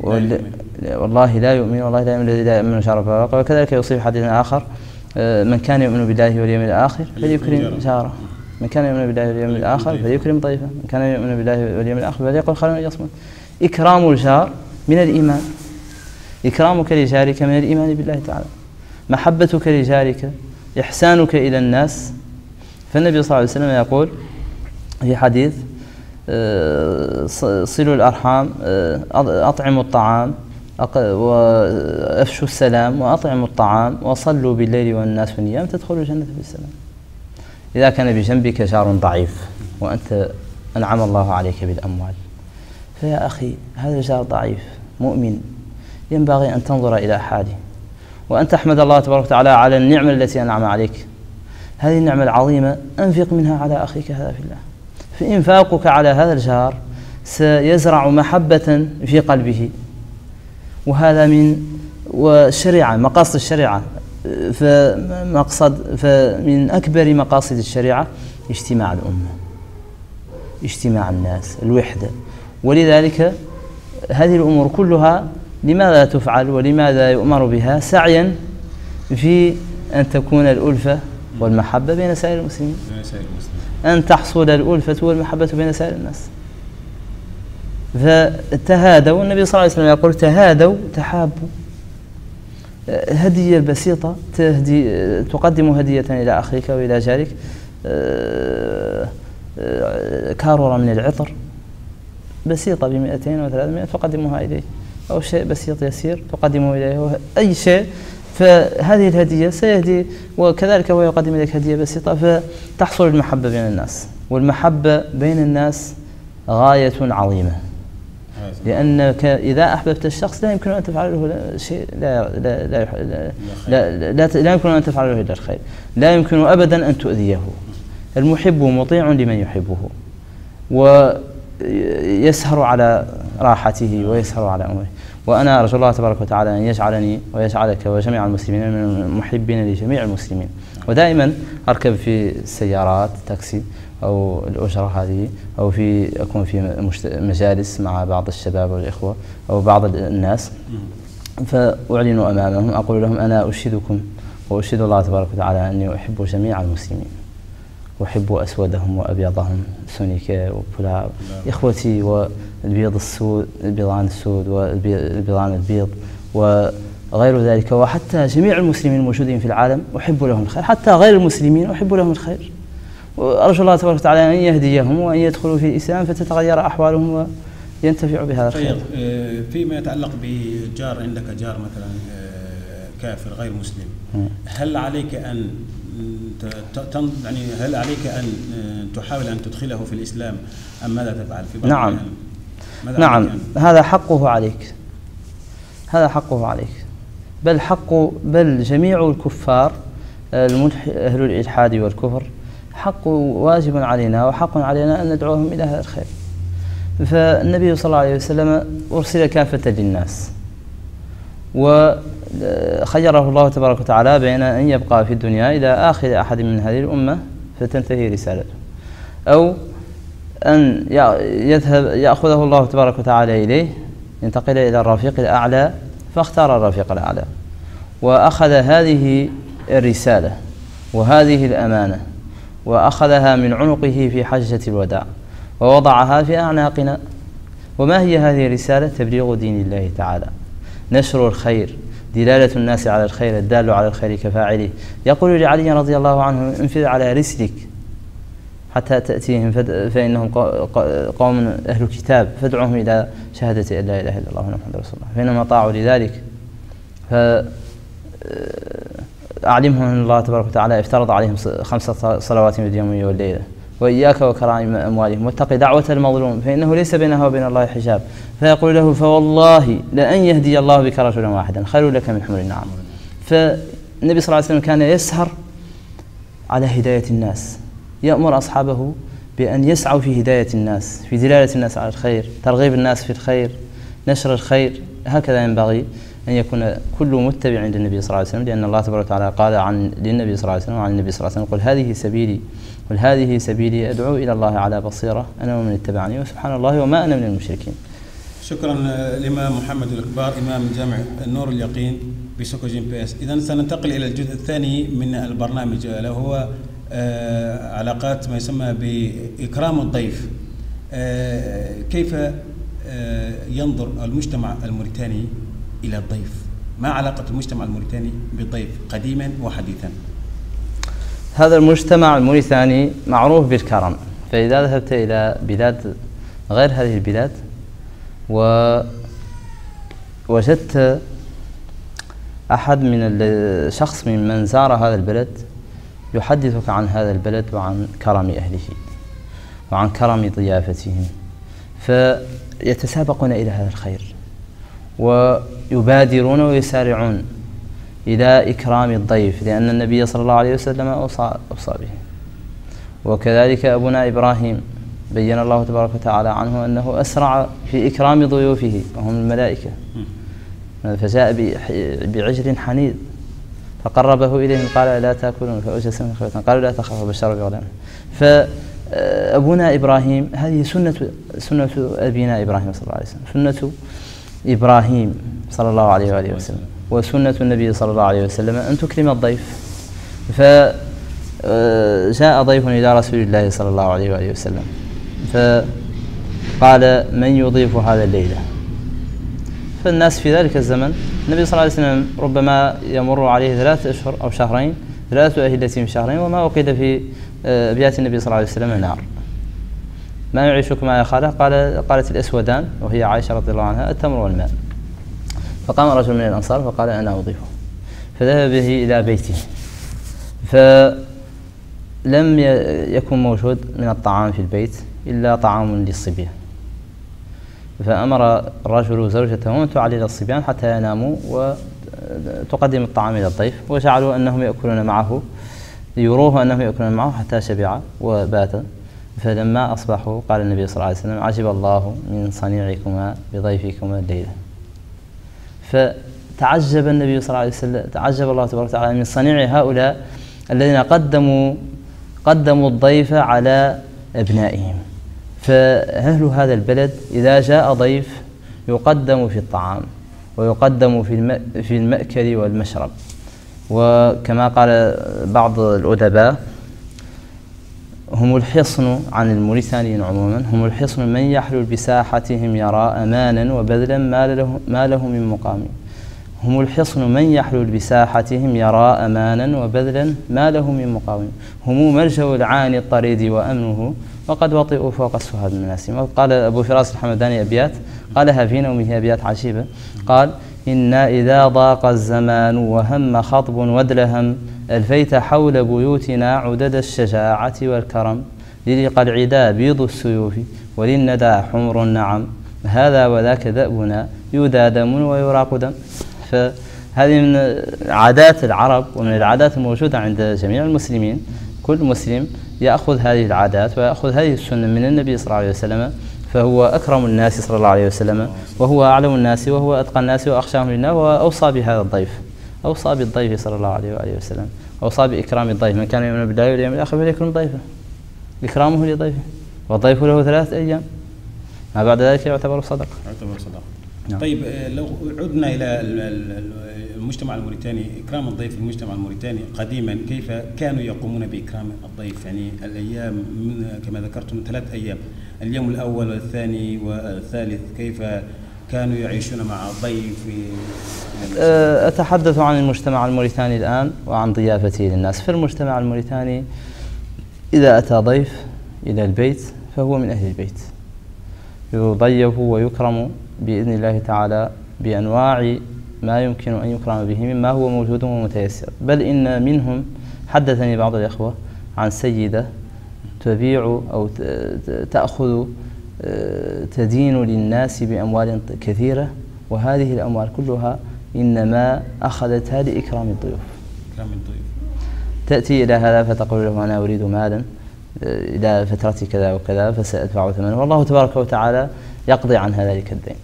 S2: لا يؤمن الذي لا يؤمن جاره. وكذلك يوصي في حديث آخر: من كان يؤمن بالله واليوم الآخر فليكرم جاره، من كان يؤمن بالله واليوم الآخر فليكرم ضيفه، من كان يؤمن بالله واليوم الآخر فليقل خيرا يصمت. إكرام الجار من الإيمان، إكرامك لجارك من الإيمان بالله تعالى، محبتك لجارك، إحسانك إلى الناس. فالنبي صلى الله عليه وسلم يقول في حديث: صلوا الأرحام، أطعموا الطعام، وأفشوا السلام، وأطعموا الطعام، وصلوا بالليل والناس نيام، تدخلوا الجنة بالسلام. إذا كان بجنبك جار ضعيف وأنت أنعم الله عليك بالأموال، فيا أخي هذا الجار ضعيف مؤمن، ينبغي أن تنظر إلى حاله وأن تحمد الله تبارك وتعالى على النعمة التي أنعم عليك. هذه النعمة العظيمة أنفق منها على أخيك هذا في الله. فإنفاقك على هذا الجار سيزرع محبة في قلبه، وهذا من والشريعة مقاصد الشريعة، فمن أكبر مقاصد الشريعة اجتماع الأمة، اجتماع الناس، الوحدة. ولذلك هذه الأمور كلها لماذا تفعل ولماذا يؤمر بها؟ سعيا في أن تكون الألفة والمحبة بين سائر المسلمين، أن تحصل الألفة والمحبة بين سائر الناس. فتهادوا، النبي صلى الله عليه وسلم يقول تهادوا تحابوا. هدية بسيطة تقدم هدية إلى أخيك وإلى جارك، كارورة من العطر بسيطة ب200 و300 تقدمها إليه، أو شيء بسيط يسير تقدمه إليه، أي شيء، فهذه الهدية سيهدي، وكذلك هو يقدم إليك هدية بسيطة، فتحصل المحبة بين الناس. والمحبة بين الناس غاية عظيمة، لأنك إذا أحببت الشخص لا يمكن أن تفعل له شيء، لا يمكن أن تفعل له إلا الخير، لا يمكن أبدا أن تؤذيه. المحب مطيع لمن يحبه، ويسهر على راحته ويسهر على أمره. وأنا أرجو الله تبارك وتعالى أن يجعلني ويجعلك وجميع المسلمين من المحبين لجميع المسلمين. ودائما أركب في السيارات تاكسي أو الأجرة هذه، أو أكون في مجالس مع بعض الشباب والإخوة أو بعض الناس، فأعلن أمامهم، أقول لهم أنا أشهدكم وأشهد الله تبارك وتعالى أني أحب جميع المسلمين، أحب أسودهم وأبيضهم، سونيكا وبولا، إخوتي، والبيض السود، البيضان السود والبيضان البيض وغير ذلك، وحتى جميع المسلمين الموجودين في العالم أحب لهم الخير، حتى غير المسلمين أحب لهم الخير. وأرجو الله تبارك وتعالى أن يهديهم وأن يدخلوا في الإسلام فتتغير أحوالهم وينتفعوا بهذا الخير.
S1: فيما يتعلق بجار، عندك جار مثلا كافر غير مسلم، هل عليك أن هل عليك أن تحاول أن تدخله في الإسلام أم ماذا تفعل في بعض
S2: نعم، هذا حقه عليك، هذا حقه عليك، بل جميع الكفار أهل الإلحاد والكفر حق واجب علينا وحق علينا أن ندعوهم إلى هذا الخير. فالنبي صلى الله عليه وسلم أرسل كافة للناس، وخيره الله تبارك وتعالى بين أن يبقى في الدنيا إلى آخر أحد من هذه الأمة فتنتهي رسالته، أو أن يأخذه الله تبارك وتعالى إليه، ينتقل إلى الرفيق الأعلى، فاختار الرفيق الأعلى وأخذ هذه الرسالة وهذه الأمانة وأخذها من عنقه في حجة الوداع ووضعها في أعناقنا. وما هي هذه الرسالة؟ تبليغ دين الله تعالى، نشر الخير، دلالة الناس على الخير، الدال على الخير كفاعله. يقول لعلي رضي الله عنه انفذ على رسلك حتى تأتيهم فإنهم قوم أهل كتاب فادعوهم إلى شهادة أن لا إله إلا الله محمد رسول الله، فإنما طاعوا لذلك. أعلمهم أن الله تبارك وتعالى افترض عليهم 5 صلوات في اليوم والليلة، وإياك وكرائم أموالهم، واتق دعوة المظلوم فإنه ليس بينها وبين الله حجاب. فيقول له فوالله لأن يهدي الله بك رجلا واحدا خير لك من حمر النعم. فالنبي صلى الله عليه وسلم كان يسهر على هداية الناس، يأمر أصحابه بأن يسعوا في هداية الناس، في دلالة الناس على الخير، ترغيب الناس في الخير، نشر الخير. هكذا ينبغي أن يكون كل متبع للنبي صلى الله عليه وسلم، لأن الله تبارك وتعالى قال للنبي صلى الله عليه وسلم وعن النبي صلى الله عليه وسلم قل هذه سبيلي أدعو إلى الله على بصيرة أنا ومن اتبعني وسبحان الله وما أنا من المشركين.
S1: شكرا الإمام محمد الكبار، إمام جامع النور اليقين بسوكو جيم بي اس. إذن سننتقل إلى الجزء الثاني من البرنامج، وهو علاقات ما يسمى بإكرام الضيف. كيف ينظر المجتمع الموريتاني إلى الضيف؟ ما علاقة المجتمع الموريتاني بالضيف قديما وحديثا؟
S2: هذا المجتمع الموريتاني معروف بالكرم، فإذا ذهبت إلى بلاد غير هذه البلاد، ووجدت أحد من الشخص ممن زار هذا البلد يحدثك عن هذا البلد وعن كرم أهله وعن كرم ضيافتهم، فيتسابقون إلى هذا الخير ويبادرون ويسارعون إلى إكرام الضيف، لأن النبي صلى الله عليه وسلم أوصى به. وكذلك أبونا إبراهيم بين الله تبارك وتعالى عنه أنه أسرع في إكرام ضيوفه وهم الملائكة، فجاء بعجل حنيذ فقربه إليهم قال لا تأكلون، فأوجس من خيفة قالوا لا تخافوا بشروا بغلام. فأبونا إبراهيم هذه سنة أبينا إبراهيم صلى الله عليه وسلم، سنة إبراهيم صلى الله عليه وآله وسلم، وسنة النبي صلى الله عليه وسلم أن تكرم الضيف. فجاء ضيف إلى رسول الله صلى الله عليه وآله وسلم فقال من يضيف هذا الليلة؟ فالناس في ذلك الزمن النبي صلى الله عليه وسلم ربما يمر عليه 3 أشهر أو شهرين، 3 أهلة في شهرين، وما وقد في أبيات النبي صلى الله عليه وسلم نار. ما يعيشكما يا خالة؟ قالت الأسودان وهي عائشة رضي الله عنها التمر والماء. فقام رجل من الأنصار فقال أنا أضيفه، فذهب به إلى بيته، فلم يكن موجود من الطعام في البيت إلا طعام للصبيان، فأمر الرجل زوجته أن تعلل الصبيان حتى يناموا وتقدم الطعام إلى الضيف، وجعلوا أنهم يأكلون معه ليروه أنهم يأكلون معه حتى شبع وبات. فلما أصبحوا قال النبي صلى الله عليه وسلم عجب الله من صنيعكما بضيفكما الليلة. فتعجب النبي صلى الله عليه وسلم، تعجب الله تبارك وتعالى من صنيع هؤلاء الذين قدموا الضيف على أبنائهم. فأهل هذا البلد إذا جاء ضيف يقدم في الطعام ويقدم في المأكل والمشرب. وكما قال بعض الأدباء هم الحصن عن الموريتانيين عموما، هم الحصن من يحلل بساحتهم يرى أمانا وبذلا ما له من مقام. هم الحصن من يحلل بساحتهم يرى أمانا وبذلا ما له من مقاوم. هم ملجأ العاني الطريد وأمنه وقد وطئوا فوق السهاد المناسم. قال أبو فراس الحمداني أبيات قالها في نومه، أبيات عجيبة، قال إنا إذا ضاق الزمان وهم خطب ودلهم ألفيت حول بيوتنا عدد الشجاعة والكرم للقى العدا بيض السيوف وللندى حمر النعم هذا وذاك دأبنا يودى دم ويراق دم. فهذه من عادات العرب ومن العادات الموجودة عند جميع المسلمين. كل مسلم يأخذ هذه العادات ويأخذ هذه السنة من النبي صلى الله عليه وسلم، فهو أكرم الناس صلى الله عليه وسلم، وهو أعلم الناس، وهو أتقى الناس وأخشاهم لله، وأوصى بهذا الضيف، أوصى بالضيف صلى الله عليه وآله وسلم، أوصى بإكرام الضيف. من كان يؤمن بالله واليوم الآخر فليكرم ضيفه، إكرامه لضيفه، والضيف له 3 أيام، ما بعد ذلك يعتبر صدقة.
S1: نعم. طيب لو عدنا إلى المجتمع الموريتاني، إكرام الضيف في المجتمع الموريتاني قديما كيف كانوا يقومون بإكرام الضيف؟ يعني الأيام كما ذكرتم 3 أيام، اليوم الأول والثاني والثالث، كيف كانوا يعيشون مع الضيف؟
S2: أتحدث عن المجتمع الموريتاني الآن وعن ضيافته للناس. في المجتمع الموريتاني إذا أتى ضيف إلى البيت فهو من أهل البيت، يضيف ويكرم بإذن الله تعالى بأنواع ما يمكن أن يكرم به مما هو موجود ومتيسر. بل إن منهم حدثني بعض الإخوة عن سيدة تبيع أو تأخذ تدين للناس بأموال كثيرة، وهذه الأموال كلها إنما أخذتها لإكرام الضيوف. تأتي إلى هذا فتقول له أنا أريد مالا إلى فترة كذا وكذا فسأدفع ثمنه، والله تبارك وتعالى يقضي عن ذلك الدين.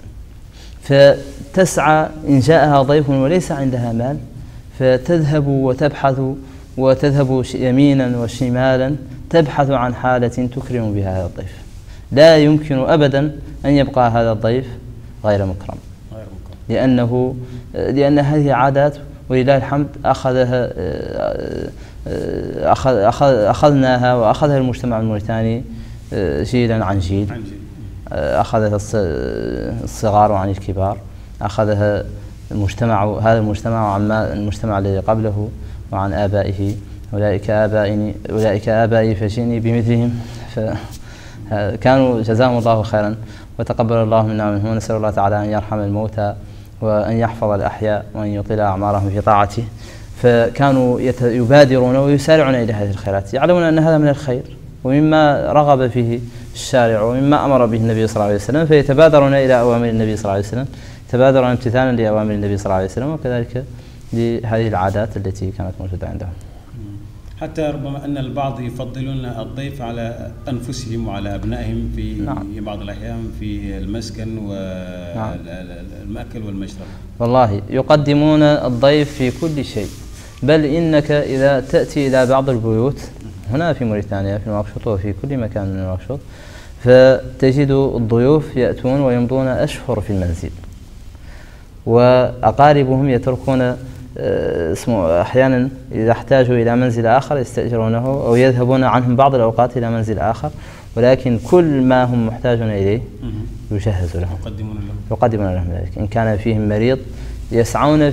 S2: فتسعى إن جاءها ضيف وليس عندها مال فتذهب وتبحث وتذهب يمينا وشمالا تبحث عن حالة تكرم بها هذا الضيف. لا يمكن أبدا أن يبقى هذا الضيف غير مكرم، لأن هذه عادات ولله الحمد أخذناها وأخذها المجتمع الموريتاني جيلا عن جيل، أخذها الصغار عن الكبار، أخذها هذا المجتمع عن المجتمع الذي قبله وعن آبائه. أولئك آبائي فجئني بمثلهم. كانوا جزاهم الله خيرا وتقبل الله منا ومنهم، ونسأل الله تعالى أن يرحم الموتى وأن يحفظ الأحياء وأن يطيل أعمارهم في طاعته. فكانوا يبادرون ويسارعون إلى هذه الخيرات، يعلمون أن هذا من الخير ومما رغب فيه الشارع ومما أمر به النبي صلى الله عليه وسلم، فيتبادرون إلى أوامر النبي صلى الله عليه وسلم، يتبادرون امتثالا لأوامر النبي صلى الله عليه وسلم، وكذلك لهذه العادات التي كانت موجودة عندهم.
S1: حتى ربما أن البعض يفضلون الضيف على أنفسهم وعلى أبنائهم في بعض الأحيان في المسكن والمأكل والمشرب.
S2: والله يقدمون الضيف في كل شيء، بل إنك إذا تأتي إلى بعض البيوت هنا في موريتانيا في نواكشوط وفي كل مكان من نواكشوط، فتجد الضيوف يأتون ويمضون أشهر في المنزل، وأقاربهم يتركون أحيانا إذا احتاجوا إلى منزل آخر يستأجرونه أو يذهبون عنهم بعض الأوقات إلى منزل آخر، ولكن كل ما هم محتاجون إليه يجهز لهم، يقدمون لهم ذلك. إن كان فيهم مريض يسعون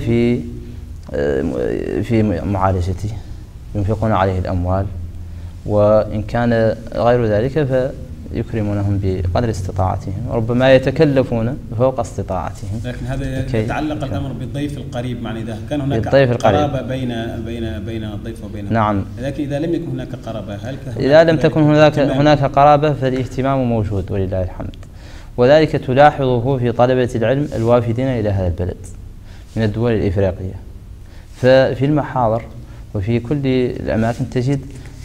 S2: في معالجته، ينفقون عليه الأموال، وإن كان غير ذلك فيكرمونهم بقدر استطاعتهم، ربما يتكلفون فوق استطاعتهم.
S1: لكن هذا يتعلق الأمر بالضيف القريب، يعني إذا كان هناك قرابة بين الضيف وبينه.
S2: نعم.
S1: لكن إذا لم يكن هناك قرابة،
S2: إذا لم تكن هناك قرابة فالاهتمام موجود ولله الحمد، وذلك تلاحظه في طلبة العلم الوافدين إلى هذا البلد من الدول الإفريقية. ففي المحاضر وفي كل الأماكن تجد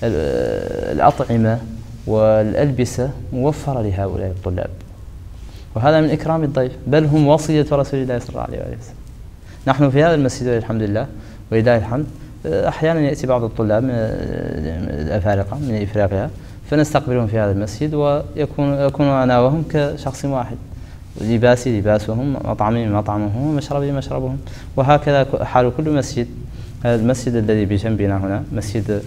S2: الأطعمة والألبسة موفرة لهؤلاء الطلاب، وهذا من إكرام الضيف، بل هم وصية رسول الله صلى الله عليه وسلم. نحن في هذا المسجد والحمد لله ولله الحمد أحيانا يأتي بعض الطلاب من الأفارقة من إفريقيا فنستقبلهم في هذا المسجد، ويكون أنا وهم كشخص واحد، لباسي لباسهم، مطعمي مطعمهم، ومشربي مشربهم، وهكذا حال كل مسجد. هذا المسجد الذي بجنبنا هنا مسجد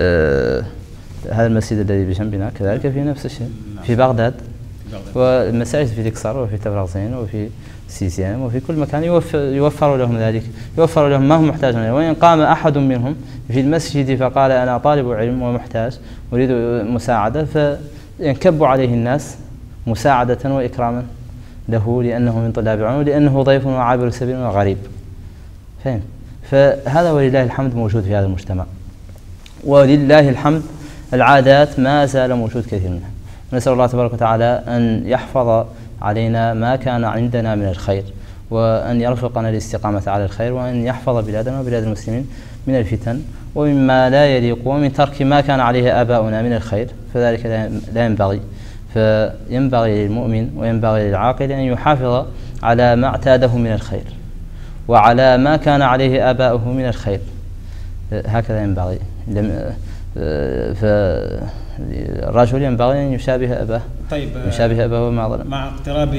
S2: هذا المسجد الذي بجنبنا كذلك في نفس الشيء في بغداد، والمساجد في الإكسار وفي تبرغزين وفي سيسيام وفي كل مكان يوفر لهم ذلك، يوفر لهم ما هم محتاجون. وإن قام أحد منهم في المسجد فقال أنا طالب علم ومحتاج أريد مساعدة، فينكب عليه الناس مساعدة وإكراما له لأنه من طلاب العلم ولأنه ضيف وعابر سبيل وغريب. فهم؟ فهذا ولله الحمد موجود في هذا المجتمع، ولله الحمد العادات ما زال موجود كثير منها. نسأل الله تبارك وتعالى أن يحفظ علينا ما كان عندنا من الخير، وأن يرزقنا الاستقامة على الخير، وأن يحفظ بلادنا وبلاد المسلمين من الفتن ومما لا يليق، ومن ترك ما كان عليه آباؤنا من الخير، فذلك لا ينبغي. فينبغي للمؤمن وينبغي للعاقل أن يحافظ على ما اعتاده من الخير وعلى ما كان عليه آباؤه من الخير، هكذا ينبغي. فالرجل ينبغي أن يشابه أباه.
S1: طيب،
S2: يشابه أباه وما ظلم.
S1: مع اقتراب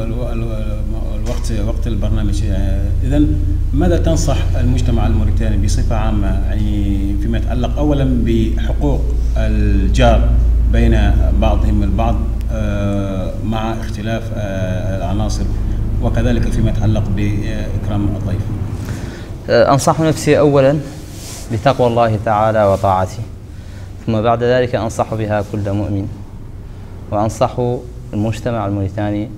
S1: وقت البرنامج، إذن ماذا تنصح المجتمع الموريتاني بصفة عامة، يعني فيما يتعلق أولا بحقوق الجار بين بعضهم البعض مع اختلاف العناصر، وكذلك فيما يتعلق بإكرام الضيف؟
S2: أنصح نفسي أولا بتقوى الله تعالى وطاعته، ثم بعد ذلك أنصح بها كل مؤمن، وأنصح المجتمع الموريتاني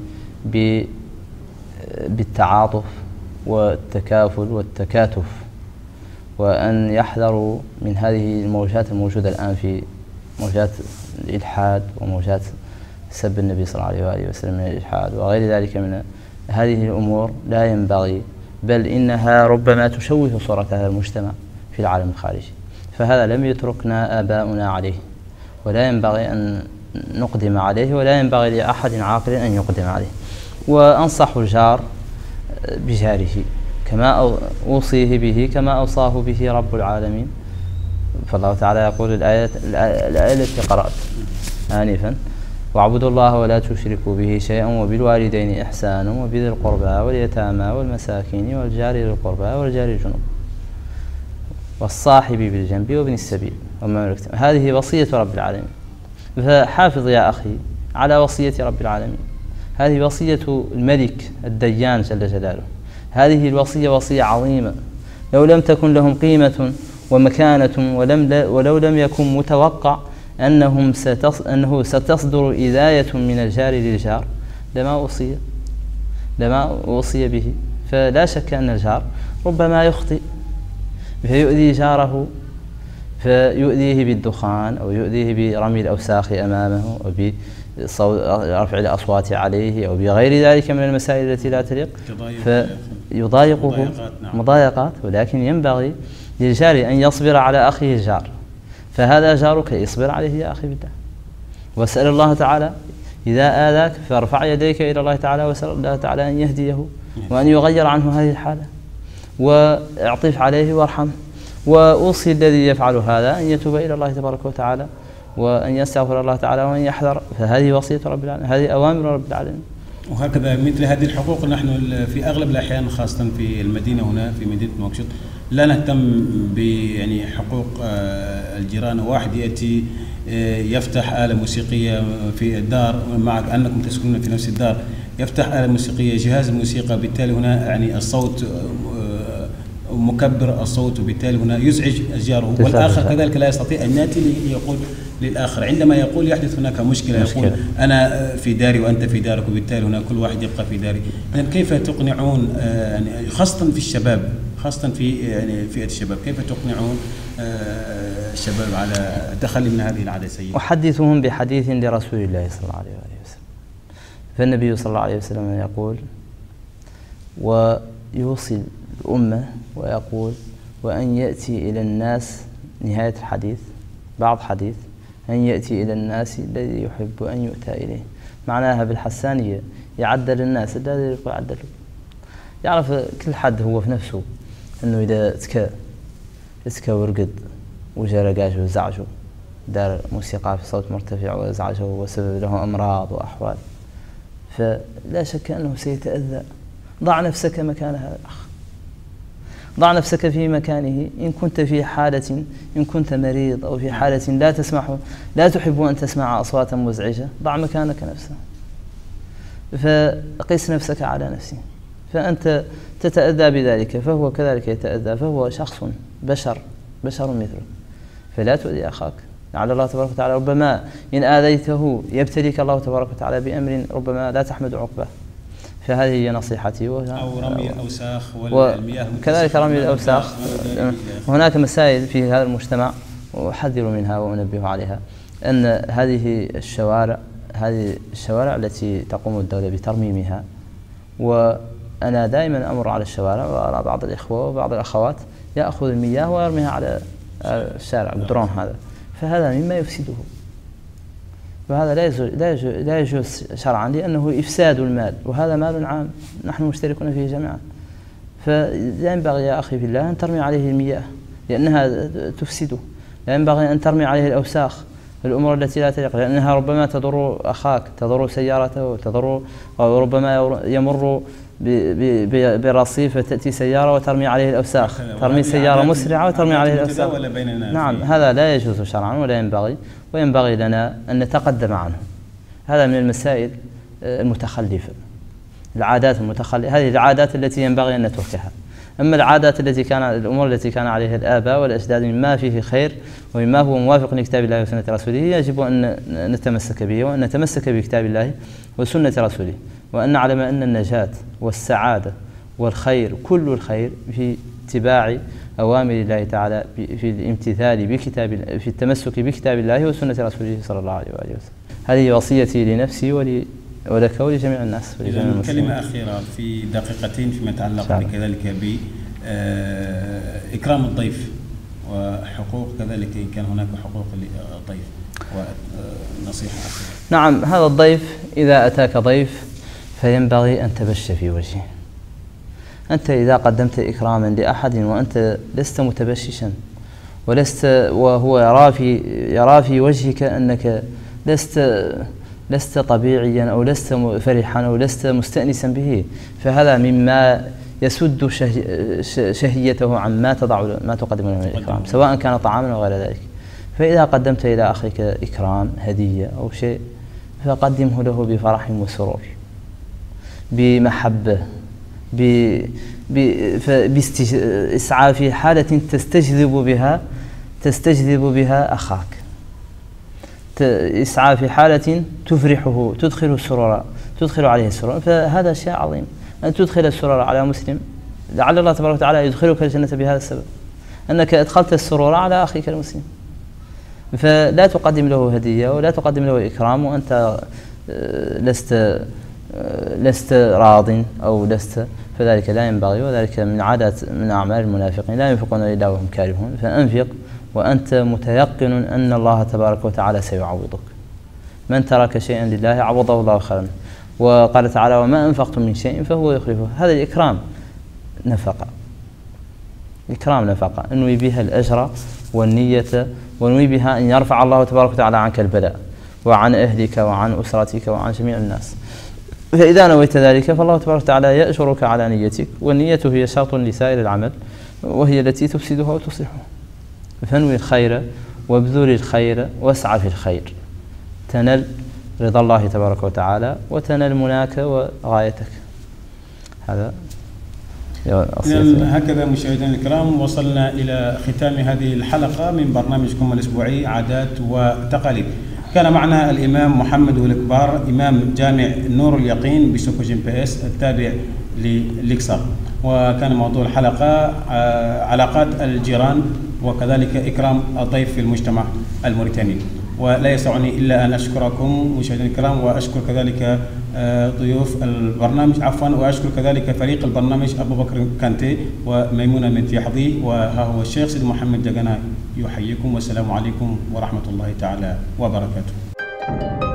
S2: بالتعاطف والتكافل والتكاتف، وأن يحذروا من هذه الموجات الموجودة الآن في موجات الإلحاد وموجات سب النبي صلى الله عليه وآله وسلم من الإلحاد وغير ذلك من هذه الأمور. لا ينبغي، بل إنها ربما تشوه صورة هذا المجتمع في العالم الخارجي، فهذا لم يتركنا آباؤنا عليه، ولا ينبغي أن نقدم عليه، ولا ينبغي لأحد عاقل أن يقدم عليه. وأنصح الجار بجاره كما أوصيه به كما أوصاه به رب العالمين. فالله تعالى يقول الآية التي قرأت آنفا: واعبدوا الله ولا تشركوا به شيئا وبالوالدين إحسانا وبذي القربى واليتامى والمساكين والجار ذي القربى والجار الجنوب والصاحب بالجنب وابن السبيل وما ملكت. هذه وصية رب العالمين، فحافظ يا أخي على وصية رب العالمين. هذه وصية الملك الديان جل جلاله. هذه الوصية وصية عظيمة، لو لم تكن لهم قيمة ومكانة ولو لم يكن متوقع أنه ستصدر إذاية من الجار للجار لما أوصي به. فلا شك أن الجار ربما يخطئ فيؤذي جاره، فيؤذيه بالدخان أو يؤذيه برمي الأوساخ أمامه أو برفع الأصوات عليه أو بغير ذلك من المسائل التي لا تليق، فيضايقه مضايقات. ولكن ينبغي للجار أن يصبر على أخيه الجار، فهذا جارك يصبر عليه يا أخي بالله، واسأل الله تعالى إذا آذاك فارفع يديك إلى الله تعالى واسأل الله تعالى أن يهديه وأن يغير عنه هذه الحالة، واعطف عليه وارحمه. وأوصي الذي يفعل هذا أن يتوب إلى الله تبارك وتعالى وأن يستغفر الله تعالى وأن يحذر، فهذه وصية رب العالمين، هذه أوامر رب العالمين.
S1: وهكذا مثل هذه الحقوق نحن في أغلب الأحيان خاصة في المدينة هنا في مدينة نواكشوط لا نهتم يعني حقوق الجيران. واحد يأتي يفتح آلة موسيقية في الدار معك أنكم تسكنون في نفس الدار، يفتح آلة موسيقية جهاز الموسيقى، بالتالي هنا يعني الصوت مكبر الصوت، وبالتالي هنا يزعج جاره، والآخر كذلك لا يستطيع أن يأتي يقول للآخر. عندما يقول يحدث هناك مشكلة، يقول أنا في داري وأنت في دارك، وبالتالي هنا كل واحد يبقى في داري. إذن كيف تقنعون يعني خاصة في الشباب، خاصة في يعني فئة الشباب، كيف تقنعون الشباب على التخلي من هذه العادة السيئة؟
S2: أحدثهم بحديث لرسول الله صلى الله عليه وسلم. فالنبي صلى الله عليه وسلم يقول ويوصي الأمة ويقول وأن يأتي إلى الناس، نهاية الحديث بعض حديث، أن يأتي إلى الناس الذي يحب أن يؤتى إليه. معناها بالحسانية يعدل الناس الذي يبقى يعدل، يعرف كل حد هو في نفسه أنه إذا تكى ورقد وجا رقاشه وزعجه، دار موسيقى في صوت مرتفع وزعجه وسبب له أمراض وأحوال، فلا شك أنه سيتأذى. ضع نفسك مكان هذا الأخ، ضع نفسك في مكانه. إن كنت في حالة، إن كنت مريض أو في حالة لا تحب أن تسمع أصواتا مزعجة، ضع مكانك نفسه، فقس نفسك على نفسه، فأنت تتأذى بذلك فهو كذلك يتأذى، فهو شخص بشر مثلك، فلا تؤذي أخاك. لعل الله تبارك وتعالى ربما إن آذيته يبتليك الله تبارك وتعالى بأمر ربما لا تحمد عقباه. فهذه هي نصيحتي.
S1: أو رمي الأوساخ والمياه،
S2: وكذلك رمي الأوساخ. هناك مسائل في هذا المجتمع أحذر منها وأنبه عليها، أن هذه الشوارع التي تقوم الدولة بترميمها، وأنا دائما أمر على الشوارع وأرى بعض الإخوة وبعض الأخوات يأخذ المياه ويرميها على الشارع الدرون هذا، فهذا مما يفسده، وهذا لا يجوز شرعا، لأنه إفساد المال، وهذا مال عام نحن مشتركون فيه جميعا. فلا ينبغي يا أخي في الله أن ترمي عليه المياه لأنها تفسده، لا ينبغي أن ترمي عليه الأوساخ، الأمور التي لا تليق، لأنها ربما تضر أخاك، تضر سيارته، تضر، أو ربما يمر برصيف فتأتي سيارة وترمي عليه الأوساخ، ترمي سيارة مسرعة وترمي عليه الأوساخ. نعم، هذا لا يجوز شرعا ولا ينبغي، وينبغي لنا أن نتقدم عنه. هذا من المسائل المتخلفة، العادات المتخلفة، هذه العادات التي ينبغي أن نتركها. أما العادات الأمور التي كان عليها الآباء والأجداد مما فيه خير ومما هو موافق لكتاب الله وسنة رسوله، يجب أن نتمسك به، وأن نتمسك بكتاب الله وسنة رسوله، وأن نعلم أن النجاة والسعادة والخير، كل الخير في اتباع أوامر الله تعالى، في الامتثال في التمسك بكتاب الله وسنة رسوله صلى الله عليه وآله وسلم. هذه وصيتي لنفسي ولك ولجميع الناس ولجميع المسلمين.
S1: كلمة أخيرة في دقيقتين فيما يتعلق كذلك بإكرام الضيف وحقوق، كذلك إن كان هناك حقوق للضيف، ونصيحة أخيرة.
S2: نعم، هذا الضيف إذا أتاك ضيف فينبغي أن تبش في وجهه. أنت إذا قدمت إكراما لأحد وأنت لست متبششا وهو يرى في وجهك أنك لست طبيعيا أو لست فرحا أو لست مستأنسا به، فهذا مما يسد شهيته عن ما تقدم له من الإكرام، سواء كان طعاما أو غير ذلك. فإذا قدمت إلى أخيك إكرام، هدية أو شيء، فقدمه له بفرح وسرور، بمحبة، بإسعاف حالة تستجذب بها أخاك. يسعى في حالة تفرحه، تدخل عليه السرور، فهذا شيء عظيم أن تدخل السرور على مسلم، لعل الله تبارك وتعالى يدخلك الجنة بهذا السبب، أنك أدخلت السرور على أخيك المسلم. فلا تقدم له هدية ولا تقدم له إكرام وأنت لست راض أو لست، فذلك لا ينبغي، وذلك من عادات من أعمال المنافقين، لا ينفقون إلا وهم كارهون. فأنفق وأنت متيقن أن الله تبارك وتعالى سيعوضك. من ترك شيئا لله عوضه الله خيرا، وقال تعالى وما أنفقتم من شيء فهو يخلفه. هذا الإكرام نفقة، إكرام نفقة، انوي بها الأجر والنية، ونوي بها أن يرفع الله تبارك وتعالى عنك البلاء وعن أهلك وعن أسرتك وعن جميع الناس. فإذا نويت ذلك فالله تبارك وتعالى يأجرك على نيتك، والنية هي شرط لسائر العمل، وهي التي تفسدها وتصلحها. فانوي الخير وابذل الخير واسعى في الخير، تنل رضا الله تبارك وتعالى وتنل مناك وغايتك. هذا
S1: هكذا مشاهدينا الكرام وصلنا إلى ختام هذه الحلقة من برنامجكم الأسبوعي عادات وتقاليد. كان معنا الإمام محمد الكبار، إمام جامع نور اليقين بسوق GPS التابع للإكسار، وكان موضوع الحلقة علاقات الجيران وكذلك إكرام الضيف في المجتمع الموريتاني. ولا يسعني إلا أن أشكركم مشاهدينا الكرام، وأشكر كذلك ضيوف البرنامج وأشكر كذلك فريق البرنامج أبو بكر كانتي وميمونة من تيحضي، وها هو الشيخ سيد محمد جاغانا يحييكم، والسلام عليكم ورحمة الله تعالى وبركاته.